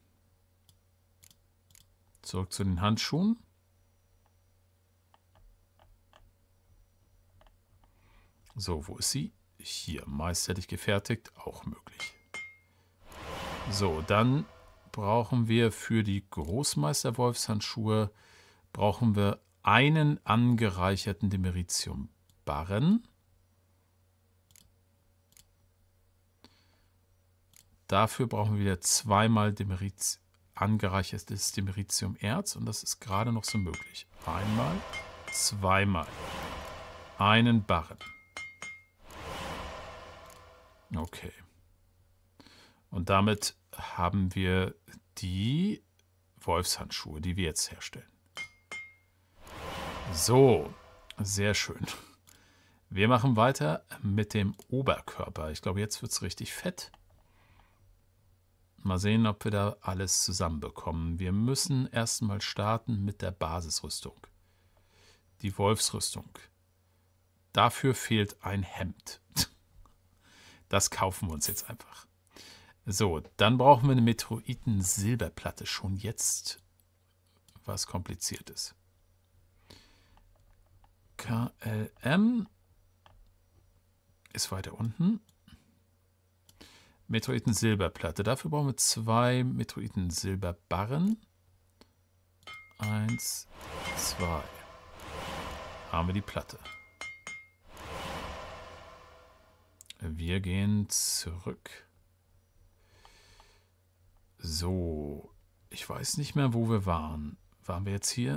Zurück zu den Handschuhen. So, wo ist sie? Hier, meisterlich gefertigt, auch möglich. So, dann brauchen wir für die Großmeister-Wolfshandschuhe brauchen wir einen angereicherten Demeritium-Barren. Dafür brauchen wir wieder zweimal Demeritium. angereichertes Demeritium-Erz und das ist gerade noch so möglich. Einmal, zweimal. Einen Barren. Okay. Und damit haben wir die Wolfshandschuhe, die wir jetzt herstellen. So, sehr schön. Wir machen weiter mit dem Oberkörper. Ich glaube, jetzt wird es richtig fett. Mal sehen, ob wir da alles zusammenbekommen. Wir müssen erstmal starten mit der Basisrüstung. Die Wolfsrüstung. Dafür fehlt ein Hemd. Das kaufen wir uns jetzt einfach. So, dann brauchen wir eine Metroiden-Silberplatte. Schon jetzt was Kompliziertes. K L M ist weiter unten. Metroiden-Silberplatte. Dafür brauchen wir zwei Metroiden-Silberbarren. Eins, zwei. Haben wir die Platte. Wir gehen zurück. So, ich weiß nicht mehr, wo wir waren. Waren wir jetzt hier?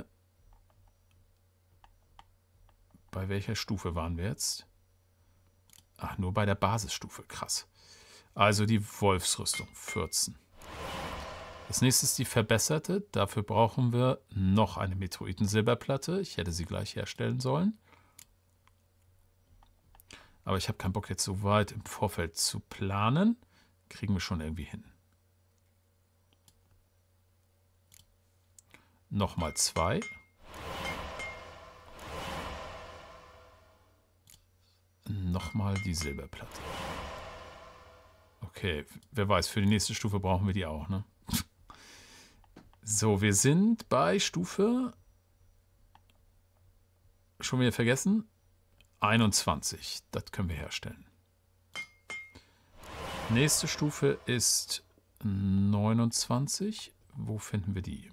Bei welcher Stufe waren wir jetzt? Ach, nur bei der Basisstufe. Krass. Also die Wolfsrüstung, vierzehn. Das nächste ist die verbesserte. Dafür brauchen wir noch eine Metroiden-Silberplatte. Ich hätte sie gleich herstellen sollen. Aber ich habe keinen Bock jetzt so weit im Vorfeld zu planen. Kriegen wir schon irgendwie hin. Nochmal zwei. Nochmal die Silberplatte. Okay, wer weiß, für die nächste Stufe brauchen wir die auch, ne? So, wir sind bei Stufe... Schon wieder vergessen? einundzwanzig. Das können wir herstellen. Nächste Stufe ist neunundzwanzig. Wo finden wir die?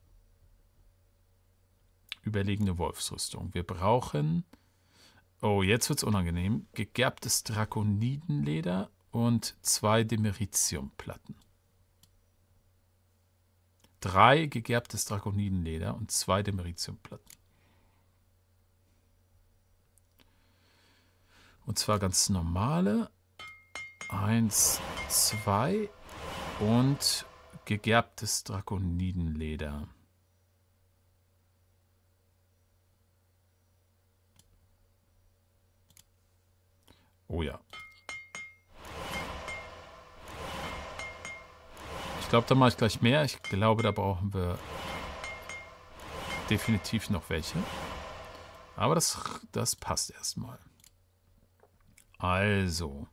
Überlegene Wolfsrüstung. Wir brauchen... Oh, jetzt wird es unangenehm. Gegerbtes Drakonidenleder und zwei Demeritiumplatten. Drei gegerbtes Drakonidenleder und zwei Demeritiumplatten. Und zwar ganz normale. Eins, zwei und gegerbtes Drakonidenleder. Oh ja. Ich glaube, da mache ich gleich mehr. Ich glaube, da brauchen wir definitiv noch welche. Aber das, das passt erstmal. Also.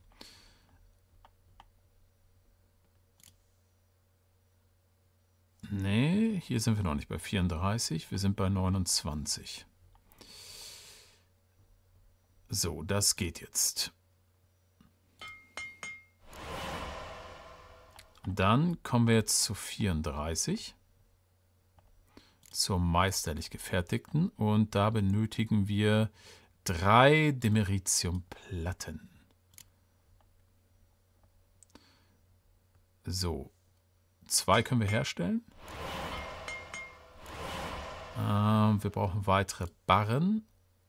Nee, hier sind wir noch nicht bei vierunddreißig. Wir sind bei neunundzwanzig. So, das geht jetzt. Dann kommen wir jetzt zu vierunddreißig. Zur meisterlich gefertigten. Und da benötigen wir drei Demeritiumplatten. So. Zwei können wir herstellen. Ähm, wir brauchen weitere Barren.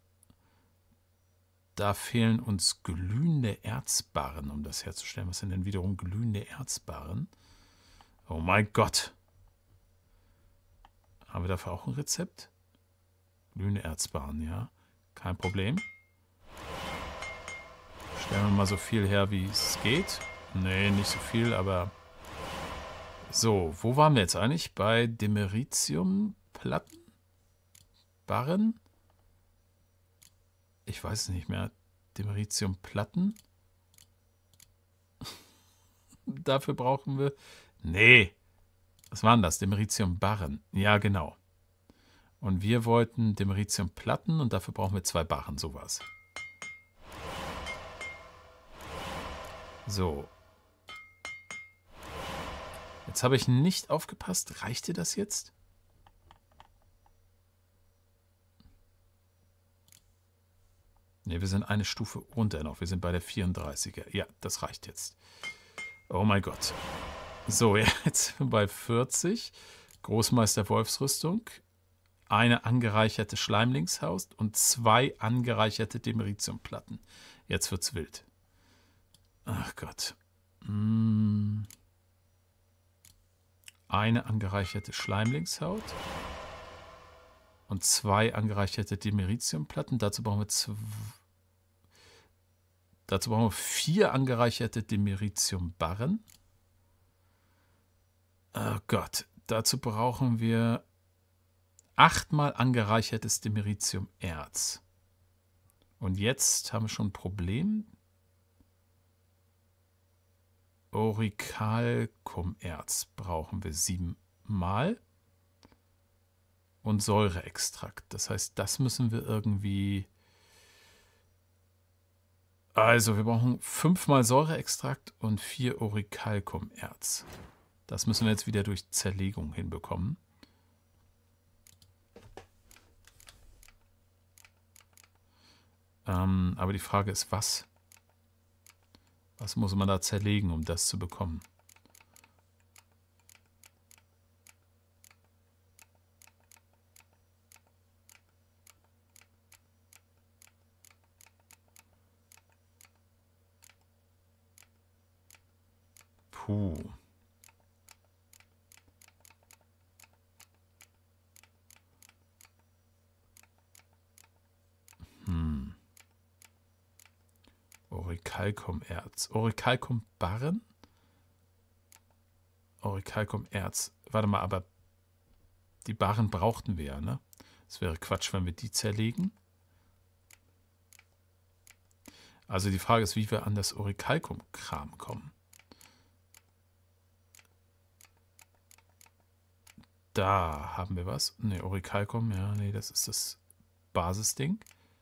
Da fehlen uns glühende Erzbarren, um das herzustellen. Was sind denn wiederum glühende Erzbarren? Oh mein Gott. Haben wir dafür auch ein Rezept? Glühende Erzbarren, ja. Kein Problem. Stellen wir mal so viel her, wie es geht. Nee, nicht so viel, aber... So, wo waren wir jetzt eigentlich? Bei Demeritiumplatten? Barren? Ich weiß es nicht mehr. Demeritiumplatten? Dafür brauchen wir... Nee. Was waren das? Demeritiumbarren. Ja, genau. Und wir wollten Demeritiumplatten und dafür brauchen wir zwei Barren, sowas. So. Jetzt habe ich nicht aufgepasst. Reicht dir das jetzt? Ne, wir sind eine Stufe runter noch. Wir sind bei der vierunddreißiger. Ja, das reicht jetzt. Oh mein Gott. So, jetzt sind wir bei vierzig. Großmeister Wolfsrüstung. Eine angereicherte Schleimlingshaut und zwei angereicherte Demeritiumplatten. Jetzt wird's wild. Ach Gott. Hm. Eine angereicherte Schleimlingshaut und zwei angereicherte Demeritiumplatten. Dazu brauchen wir zwei, dazu brauchen wir vier angereicherte Demeritiumbarren. Oh Gott, dazu brauchen wir achtmal angereichertes Demeritium-Erz. Und jetzt haben wir schon ein Problem. Orichalcum-Erz brauchen wir siebenmal. Und Säureextrakt. Das heißt, das müssen wir irgendwie... Also, wir brauchen fünfmal Säureextrakt und vier Orichalcum-Erz. Das müssen wir jetzt wieder durch Zerlegung hinbekommen. Ähm, aber die Frage ist, was? Was muss man da zerlegen, um das zu bekommen? Puh. Hm. Orichalcum-Erz. Orichalcum-Barren? Orichalcum-Erz. Warte mal, aber die Barren brauchten wir ja, ne? Es wäre Quatsch, wenn wir die zerlegen. Also die Frage ist, wie wir an das Orichalcum-Kram kommen. Da haben wir was. Ne, Orichalcum, ja, nee, das ist das Basisding.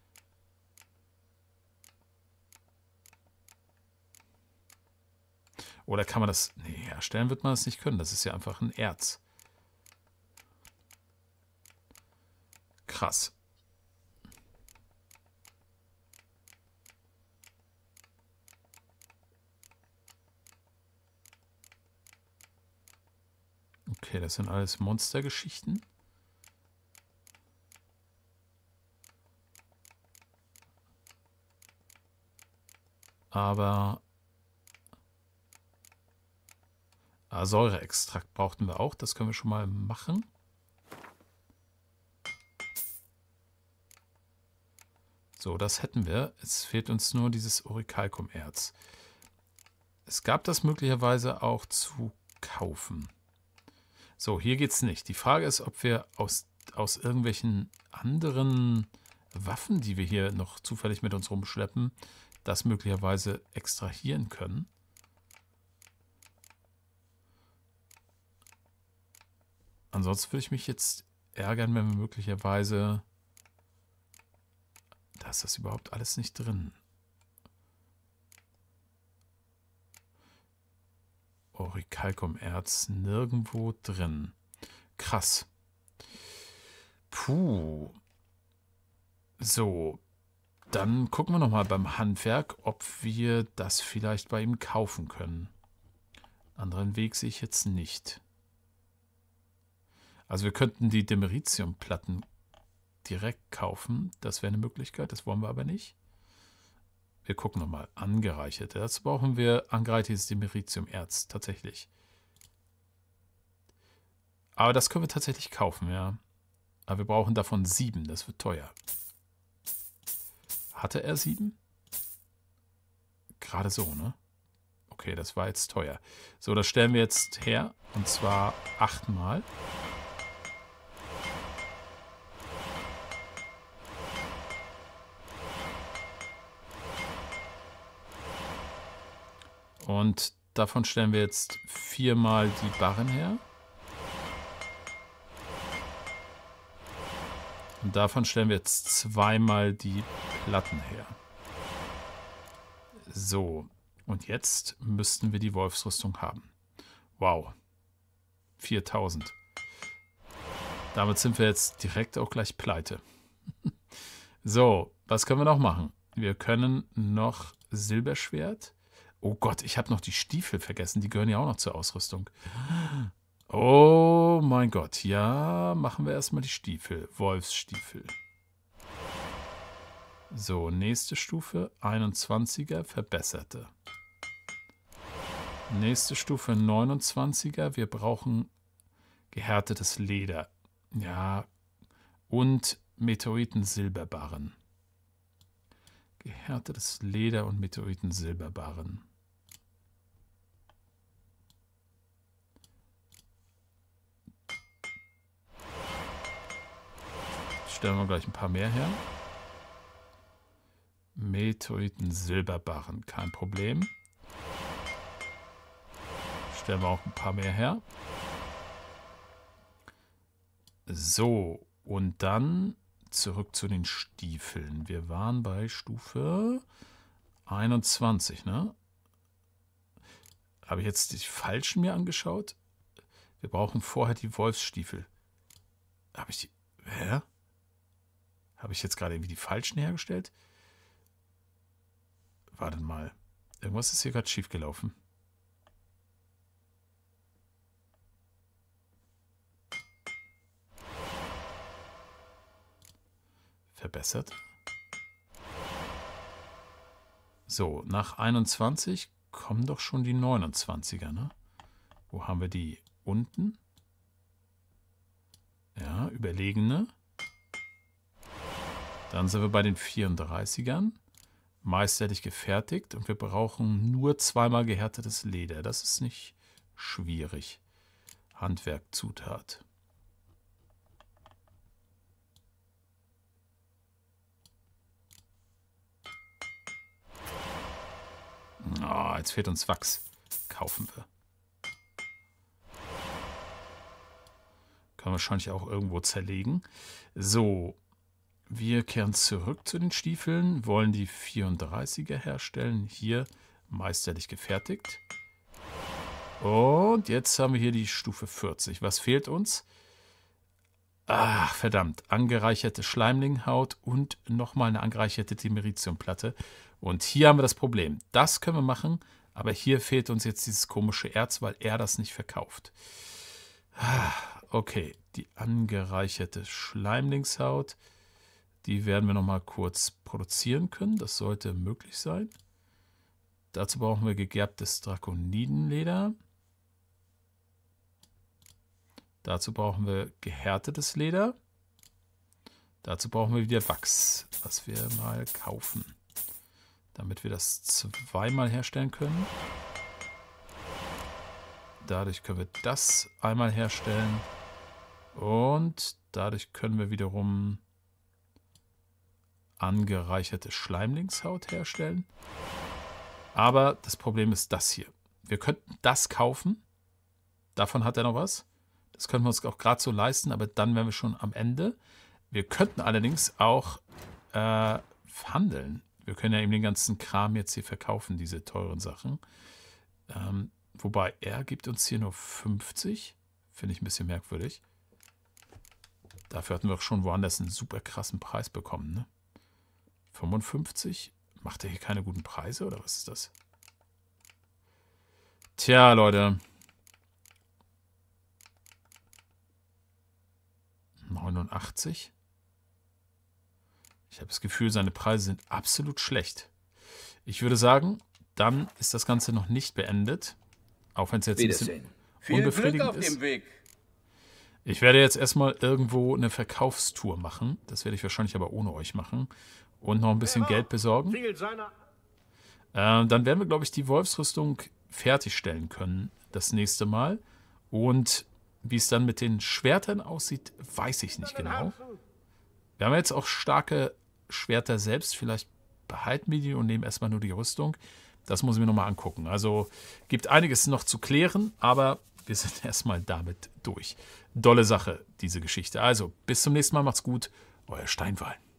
Oder kann man das... Nee, herstellen wird man das nicht können. Das ist ja einfach ein Erz. Krass. Okay, das sind alles Monstergeschichten. Aber ah, Säureextrakt brauchten wir auch. Das können wir schon mal machen. So, das hätten wir. Es fehlt uns nur dieses Orichalcum-Erz. Es gab das möglicherweise auch zu kaufen. So, hier geht es nicht. Die Frage ist, ob wir aus, aus irgendwelchen anderen Waffen, die wir hier noch zufällig mit uns rumschleppen, das möglicherweise extrahieren können. Ansonsten würde ich mich jetzt ärgern, wenn wir möglicherweise... Da ist das überhaupt alles nicht drin. Orichalcum-Erz nirgendwo drin. Krass. Puh. So. Dann gucken wir nochmal beim Handwerk, ob wir das vielleicht bei ihm kaufen können. Anderen Weg sehe ich jetzt nicht. Also wir könnten die Demeritium-Platten direkt kaufen. Das wäre eine Möglichkeit, das wollen wir aber nicht. Wir gucken nochmal. Angereicherte. Dazu brauchen wir angereichertes Demeritium-Erz. Tatsächlich. Aber das können wir tatsächlich kaufen, ja. Aber wir brauchen davon sieben. Das wird teuer. Hatte er sieben? Gerade so, ne? Okay, das war jetzt teuer. So, das stellen wir jetzt her. Und zwar achtmal. Und davon stellen wir jetzt viermal die Barren her. Und davon stellen wir jetzt zweimal die Platten her. So, und jetzt müssten wir die Wolfsrüstung haben. Wow, viertausend. Damit sind wir jetzt direkt auch gleich pleite. So, was können wir noch machen? Wir können noch Silberschwert Oh Gott, ich habe noch die Stiefel vergessen. Die gehören ja auch noch zur Ausrüstung. Oh mein Gott. Ja, machen wir erstmal die Stiefel. Wolfsstiefel. So, nächste Stufe. einundzwanziger, verbesserte. Nächste Stufe neunundzwanziger. Wir brauchen gehärtetes Leder. Ja, und Meteoriten-Silberbarren. Gehärtetes Leder und Meteoriten-Silberbarren. Stellen wir gleich ein paar mehr her. Meteoriten-Silberbarren, kein Problem. Stellen wir auch ein paar mehr her. So, und dann zurück zu den Stiefeln. Wir waren bei Stufe einundzwanzig, ne? Habe ich jetzt die falschen mir angeschaut? Wir brauchen vorher die Wolfsstiefel. Habe ich die... Hä? Habe ich jetzt gerade irgendwie die falschen hergestellt? Warte mal. Irgendwas ist hier gerade schief gelaufen. Verbessert. So, nach einundzwanzig kommen doch schon die neunundzwanziger, ne? Wo haben wir die? Unten. Ja, überlegene. Dann sind wir bei den vierunddreißigern. Meisterlich gefertigt. Und wir brauchen nur zweimal gehärtetes Leder. Das ist nicht schwierig. Handwerkzutat. Oh, jetzt fehlt uns Wachs. Kaufen wir. Können wir wahrscheinlich auch irgendwo zerlegen. So, wir kehren zurück zu den Stiefeln, wollen die vierunddreißiger herstellen. Hier meisterlich gefertigt. Und jetzt haben wir hier die Stufe vierzig. Was fehlt uns? Ach, verdammt. Angereicherte Schleimlinghaut und nochmal eine angereicherte Timeritiumplatte. Und hier haben wir das Problem. Das können wir machen, aber hier fehlt uns jetzt dieses komische Erz, weil er das nicht verkauft. Okay, die angereicherte Schleimlingshaut, die werden wir nochmal kurz produzieren können. Das sollte möglich sein. Dazu brauchen wir gegerbtes Drakonidenleder. Dazu brauchen wir gehärtetes Leder. Dazu brauchen wir wieder Wachs, was wir mal kaufen, damit wir das zweimal herstellen können. Dadurch können wir das einmal herstellen. Und dadurch können wir wiederum angereicherte Schleimlingshaut herstellen. Aber das Problem ist das hier. Wir könnten das kaufen. Davon hat er noch was. Das können wir uns auch gerade so leisten, aber dann wären wir schon am Ende. Wir könnten allerdings auch äh, handeln. Wir können ja eben den ganzen Kram jetzt hier verkaufen, diese teuren Sachen. Ähm, wobei, er gibt uns hier nur fünfzig. Finde ich ein bisschen merkwürdig. Dafür hatten wir auch schon woanders einen super krassen Preis bekommen, ne? fünfundfünfzig. Macht er hier keine guten Preise, oder was ist das? Tja, Leute. neunundachtzig. Ich habe das Gefühl, seine Preise sind absolut schlecht. Ich würde sagen, dann ist das Ganze noch nicht beendet. Auch wenn es jetzt ein bisschen unbefriedigend ist. Weg. Ich werde jetzt erstmal irgendwo eine Verkaufstour machen. Das werde ich wahrscheinlich aber ohne euch machen. Und noch ein bisschen Geld besorgen. Äh, dann werden wir, glaube ich, die Wolfsrüstung fertigstellen können das nächste Mal. Und wie es dann mit den Schwertern aussieht, weiß ich nicht genau. Wir haben jetzt auch starke Schwerter selbst. Vielleicht behalten wir die und nehmen erstmal nur die Rüstung. Das muss ich mir nochmal angucken. Also gibt einiges noch zu klären, aber wir sind erstmal damit durch. Dolle Sache, diese Geschichte. Also bis zum nächsten Mal. Macht's gut. Euer Steinwall.